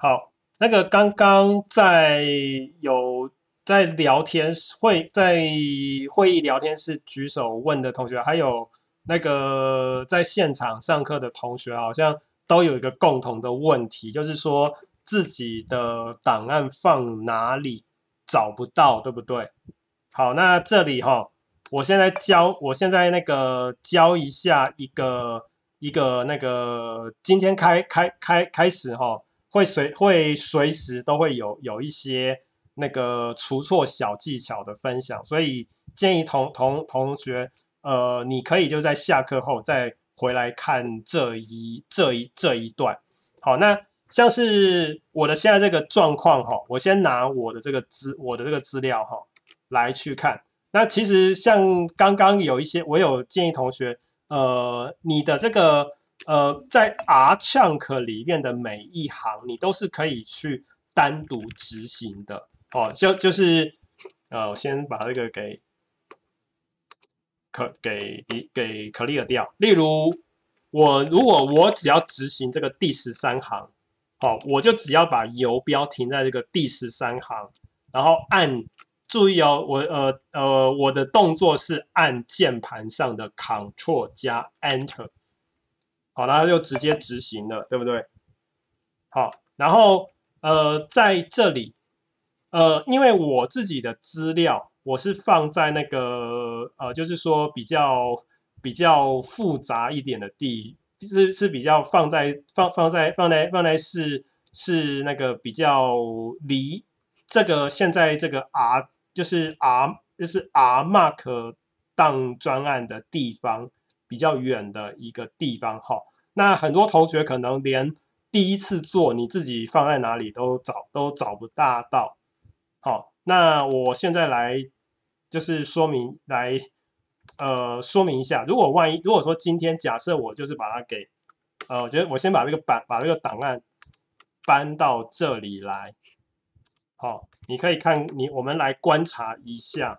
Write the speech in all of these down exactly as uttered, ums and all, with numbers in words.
好，那个刚刚在有在聊天会在会议聊天室举手问的同学，还有那个在现场上课的同学，好像都有一个共同的问题，就是说自己的档案放哪里找不到，对不对？好，那这里哈，我现在教，我现在那个教一下一个一个那个，今天开开开开始哈。会随会随时都会有有一些那个除错小技巧的分享，所以建议同同同学，呃，你可以就在下课后再回来看这一这一这一段。好，那像是我的现在这个状况哈，我先拿我的这个资我的这个资料哈来去看。那其实像刚刚有一些，我有建议同学，呃，你的这个。呃，在 R chunk 里面的每一行，你都是可以去单独执行的哦。就就是呃，我先把这个给可给给 clear 掉。例如，我如果我只要执行这个第十三行，哦，我就只要把游标停在这个第十三行，然后按注意哦，我呃呃我的动作是按键盘上的 Ctrl 加 Enter。好，然后就直接执行了，对不对？好，然后呃，在这里，呃，因为我自己的资料我是放在那个呃，就是说比较比较复杂一点的地，是是比较放在放放在放在放在是是那个比较离这个现在这个 R 就是 R 就是 R Mark 档专案的地方比较远的一个地方哈。那很多同学可能连第一次做你自己放在哪里都找都找不大到。好，那我现在来就是说明来呃说明一下，如果万一如果说今天假设我就是把它给呃，我觉得我先把这个版把这个档案搬到这里来。好，你可以看你我们来观察一下。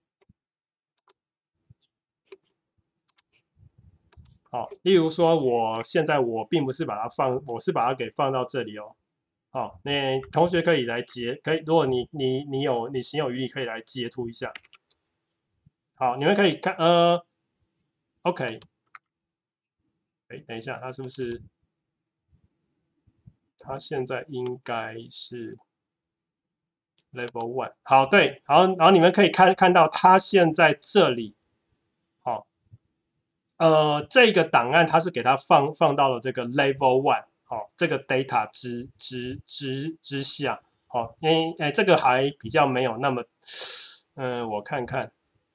好，例如说，我现在我并不是把它放，我是把它给放到这里哦。好，那同学可以来截，可以，如果你你你有你心有余力，可以来截图一下。好，你们可以看，呃，OK，哎，等一下，它是不是？它现在应该是 Level One。好，对，好，然后你们可以看看到它现在这里，好。呃，这个档案它是给它放放到了这个 level one， 好，这个 data 之之之之下，好，因为哎这个还比较没有那么，嗯、呃，我看看，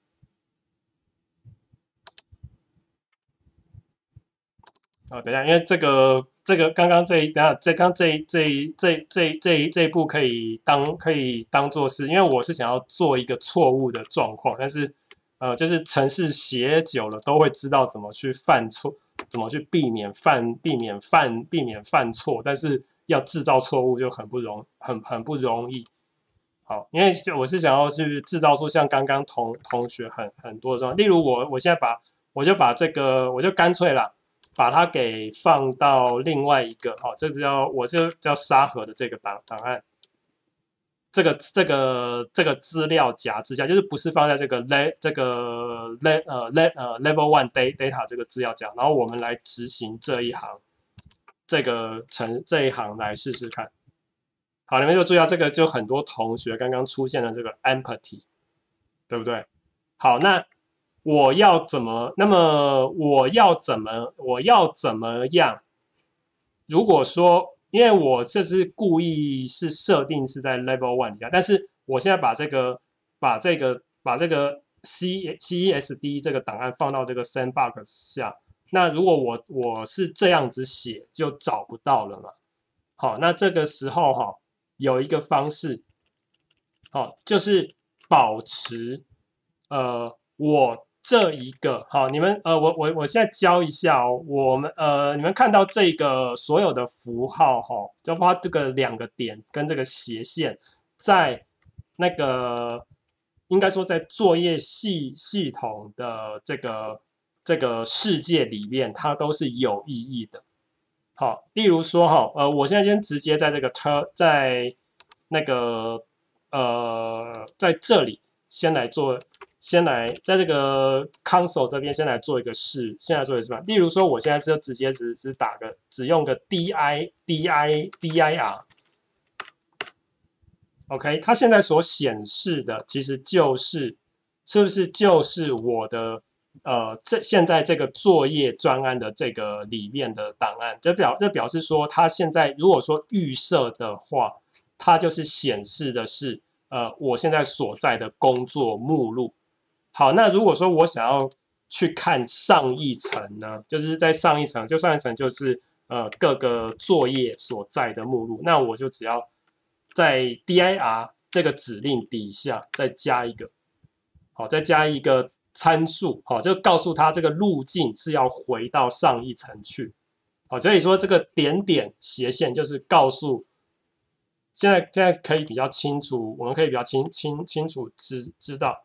哦，等一下，因为这个这个刚刚这一等下这刚这这这这这这一步可以当可以当做是，因为我是想要做一个错误的状况，但是。呃，就是程式写久了都会知道怎么去犯错，怎么去避免犯避免犯避免犯错，但是要制造错误就很不容很很不容易。好，因为我是想要去制造出像刚刚同同学很很多的状况，例如我我现在把我就把这个我就干脆啦，把它给放到另外一个，好，这叫我就叫沙盒的这个档档案。这个这个这个资料夹之下，就是不是放在这个 le 这个 le 呃 le 呃 level one data 这个资料夹，然后我们来执行这一行，这个程这一行来试试看。好，你们就注意到这个，就很多同学刚刚出现了这个 empathy， 对不对？好，那我要怎么？那么我要怎么？我要怎么样？如果说因为我这是故意是设定是在 level one 底下，但是我现在把这个把这个把这个 C C E S D 这个档案放到这个 sandbox 下，那如果我我是这样子写，就找不到了嘛。好，那这个时候哈、哦，有一个方式，好、哦，就是保持呃我这一个好，你们呃，我我我现在教一下哦，我们呃，你们看到这个所有的符号哈、哦，就包括这个两个点跟这个斜线，在那个应该说在作业系系统的这个这个世界里面，它都是有意义的。 好，例如说哈，呃，我现在先直接在这个 ter 在那个呃在这里先来做，先来在这个 console 这边先来做一个试，先来做一个示范。例如说，我现在是直接只只打个只用个 di di dir。OK， 它现在所显示的其实就是是不是就是我的呃这现在这个作业专案的这个里面的档案，这表这表示说它现在如果说预设的话，它就是显示的是呃我现在所在的工作目录。好，那如果说我想要去看上一层呢，就是在上一层，就上一层就是呃各个作业所在的目录，那我就只要在 dir 这个指令底下再加一个，好，再加一个参数，好，就告诉他这个路径是要回到上一层去，好，所以说这个点点斜线就是告诉，现在现在可以比较清楚，我们可以比较清清清楚知知道，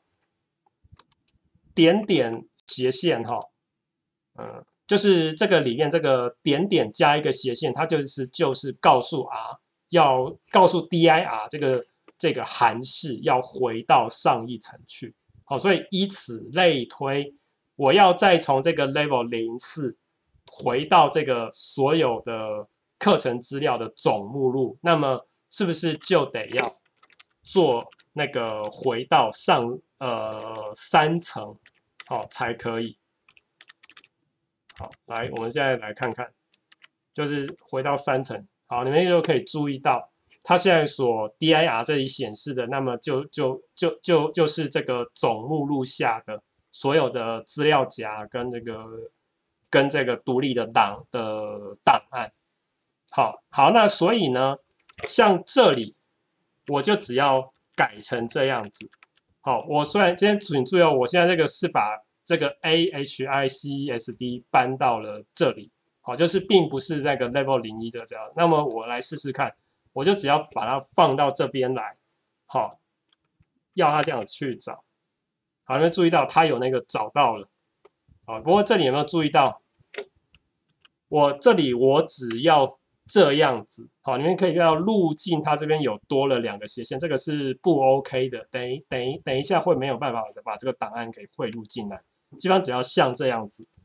点点斜线哈，嗯，就是这个里面这个点点加一个斜线，它就是就是告诉 R 要告诉 dir 这个这个函式要回到上一层去，好，所以以此类推，我要再从这个 level 零四回到这个所有的课程资料的总目录，那么是不是就得要做那个回到上呃三层，好才可以？好，来，我们现在来看看，就是回到三层，好，你们就可以注意到，它现在所 dir 这里显示的，那么就就就就就是这个总目录下的所有的资料夹跟这个跟这个独立的档的档案。好，好，那所以呢，像这里我就只要改成这样子。好，我虽然今天请注意哦，我现在这个是把这个 A H I C E S D 搬到了这里，好，就是并不是那个 level 零一这样。那么我来试试看，我就只要把它放到这边来，好，要它这样去找，好，你们注意到它有那个找到了，好，不过这里有没有注意到？我这里我只要这样子，好，你们可以看到路径它这边有多了两个斜线，这个是不 OK 的，等一等一等一下会没有办法把这个档案给汇入进来，基本上只要像这样子，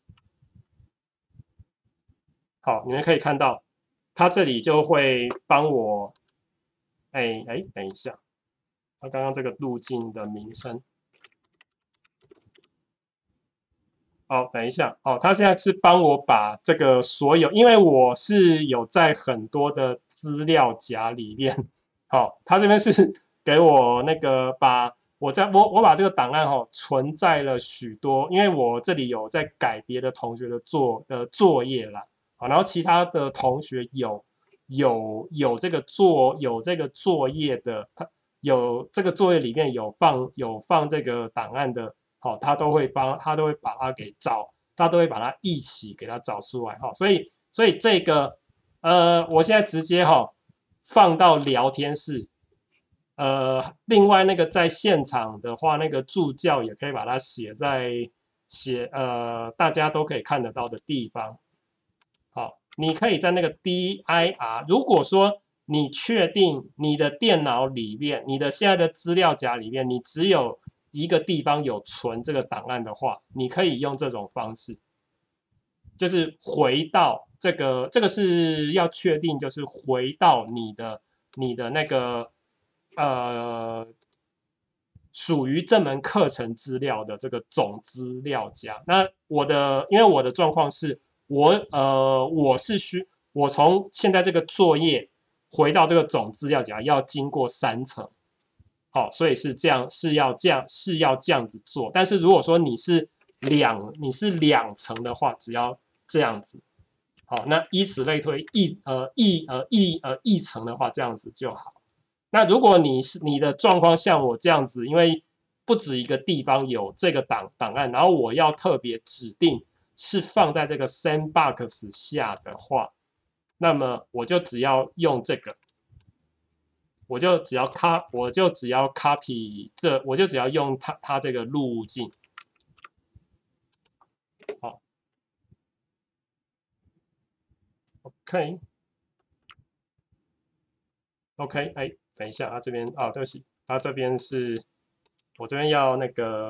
好，你们可以看到它这里就会帮我，哎哎，等一下，它刚刚这个路径的名称。好，等一下，哦，他现在是帮我把这个所有，因为我是有在很多的资料夹里面，好，他这边是给我那个把我在我我把这个档案哈、哦、存在了许多，因为我这里有在改别的同学的作的作业啦，好，然后其他的同学有有有这个作有这个作业的，他有这个作业里面有放有放这个档案的。好，他都会帮，他都会把它给找，他都会把它一起给它找出来哈。所以，所以这个呃，我现在直接哈放到聊天室，呃，另外那个在现场的话，那个助教也可以把它写在写呃大家都可以看得到的地方。好，你可以在那个 dir， 如果说你确定你的电脑里面，你的现在的资料夹里面，你只有一个地方有存这个档案的话，你可以用这种方式，就是回到这个，这个是要确定，就是回到你的你的那个呃属于这门课程资料的这个总资料夹。那我的，因为我的状况是我呃我是需我从现在这个作业回到这个总资料夹要经过三层。好，所以是这样，是要这样，是要这样子做。但是如果说你是两，你是两层的话，只要这样子。好，那以此类推，一呃一呃一呃一层的话，这样子就好。那如果你是你的状况像我这样子，因为不止一个地方有这个档档案，然后我要特别指定是放在这个 sandbox 下的话，那么我就只要用这个。我就只要 copy， 我就只要 copy 这，我就只要用它它这个路径，好 OK OK， 哎，等一下，啊这边哦，对不起，啊这边是我这边要那个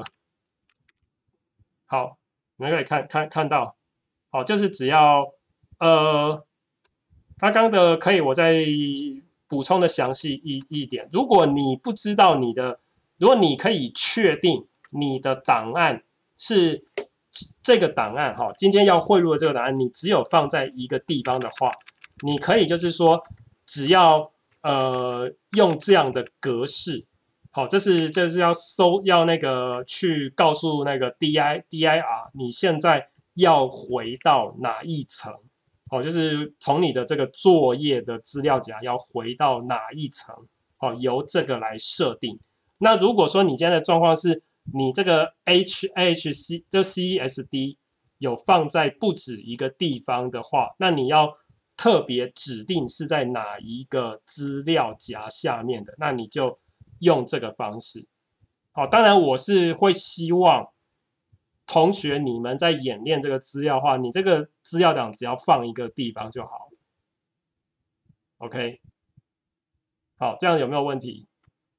好，你们可以看看看到，好，就是只要呃刚刚的可以我再补充的详细一一点，如果你不知道你的，如果你可以确定你的档案是这个档案哈，今天要汇入的这个档案，你只有放在一个地方的话，你可以就是说，只要呃用这样的格式，好，这是这是要搜要那个去告诉那个 D I D I R 你现在要回到哪一层，哦，就是从你的这个作业的资料夹要回到哪一层，哦，由这个来设定。那如果说你今天的状况是你这个 H H C 就 C S D 有放在不止一个地方的话，那你要特别指定是在哪一个资料夹下面的，那你就用这个方式。好，当然我是会希望同学你们在演练这个资料的话，你这个资料档只要放一个地方就好。OK， 好，这样有没有问题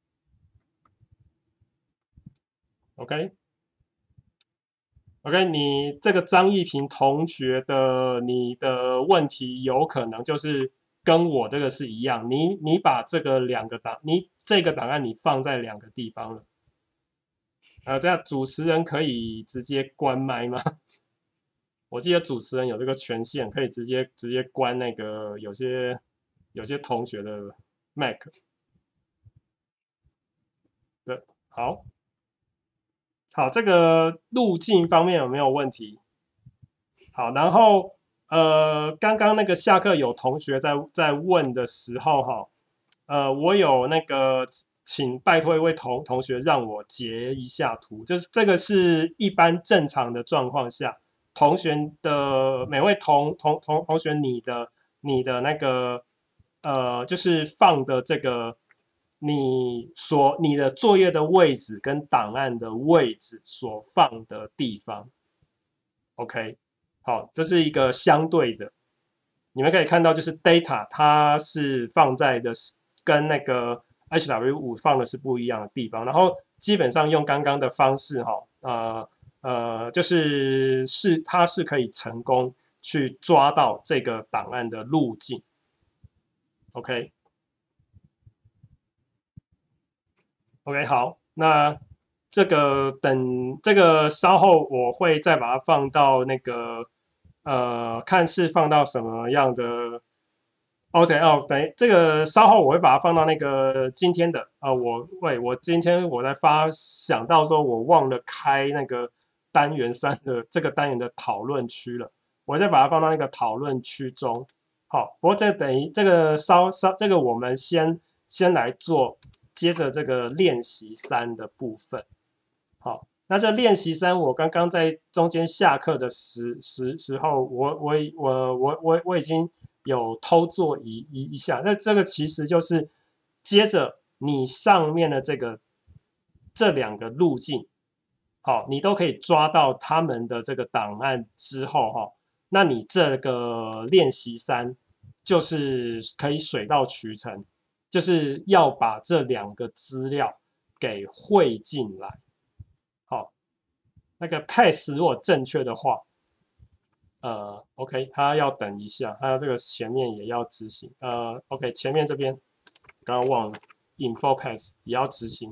？OK。OK， 你这个张艺平同学的你的问题有可能就是跟我这个是一样，你你把这个两个档，你这个档案你放在两个地方了，呃，这样主持人可以直接关麦吗？我记得主持人有这个权限，可以直接直接关那个有些有些同学的 Mac。对，好，好，这个路径方面有没有问题？好，然后呃，刚刚那个下课有同学在在问的时候哈，呃，我有那个请拜托一位同同学让我截一下图，就是这个是一般正常的状况下，同学的每位同同同同学你的你的那个呃，就是放的这个你所你的作业的位置跟档案的位置所放的地方，OK。好，这是一个相对的，你们可以看到，就是 data 它是放在的是跟那个 H W 五放的是不一样的地方，然后基本上用刚刚的方式哈，呃呃，就是是它是可以成功去抓到这个档案的路径 ，OK OK 好，那这个等这个稍后我会再把它放到那个。呃，看是放到什么样的 OK 哦，等于这个稍后我会把它放到那个今天的啊、呃，我喂我今天我在发想到说我忘了开那个单元三的这个单元的讨论区了，我再把它放到那个讨论区中。好，不过这等于这个稍稍这个我们先先来做，接着这个练习三的部分。好。那这练习三，我刚刚在中间下课的时时时候，我我我我我我已经有偷做一一一下。那这个其实就是接着你上面的这个这两个路径，好，你都可以抓到他们的这个档案之后，哈，那你这个练习三就是可以水到渠成，就是要把这两个资料给汇进来。那个 pass 如果正确的话，呃 ，OK， 它要等一下，它这个前面也要执行，呃 ，OK， 前面这边刚刚忘了 info pass 也要执行。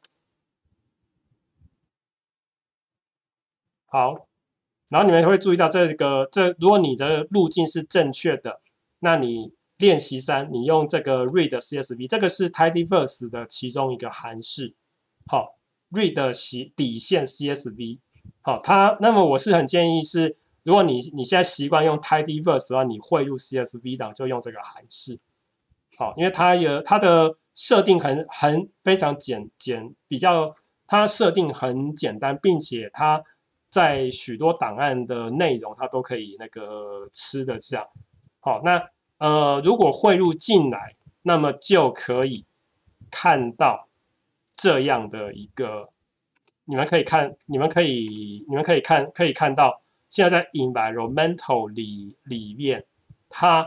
好，然后你们会注意到这个，这如果你的路径是正确的，那你练习三，你用这个 read C S V， 这个是 tidyverse 的其中一个函式，好 ，read 底线 C S V。好，它那么我是很建议是，如果你你现在习惯用 tidyverse 的话，你汇入 C S V 档就用这个函式。好，因为它有它的设定很很非常简简，比较它设定很简单，并且它在许多档案的内容它都可以那个吃得下。好，那呃如果汇入进来，那么就可以看到这样的一个。你们可以看，你们可以，你们可以看，可以看到，现在在 environmental 里里面，它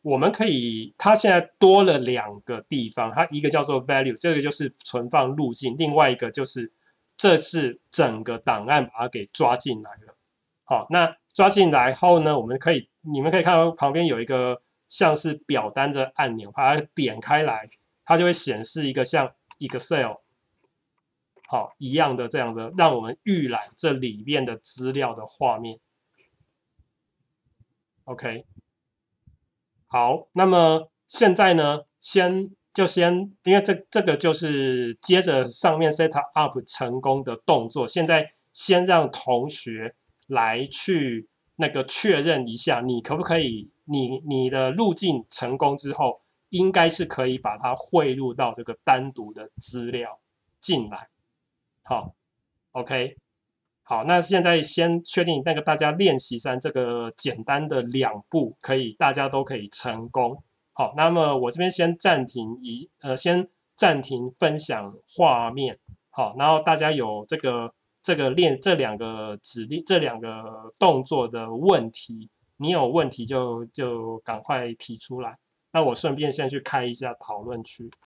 我们可以，它现在多了两个地方，它一个叫做 value， 这个就是存放路径，另外一个就是这是整个档案把它给抓进来了。好，那抓进来后呢，我们可以，你们可以看到旁边有一个像是表单的按钮，把它点开来，它就会显示一个像 Excel 好一样的这样的，让我们预览这里面的资料的画面。OK， 好，那么现在呢，先就先，因为这这个就是接着上面 set up 成功的动作，现在先让同学来去那个确认一下，你可不可以，你你的路径成功之后，应该是可以把它汇入到这个单独的资料进来。好 ，OK。好，那现在先确定那个大家练习三这个简单的两步，可以大家都可以成功。好，那么我这边先暂停一呃，先暂停分享画面。好，然后大家有这个这个练这两个指令这两个动作的问题，你有问题就就赶快提出来。那我顺便先去开一下讨论区。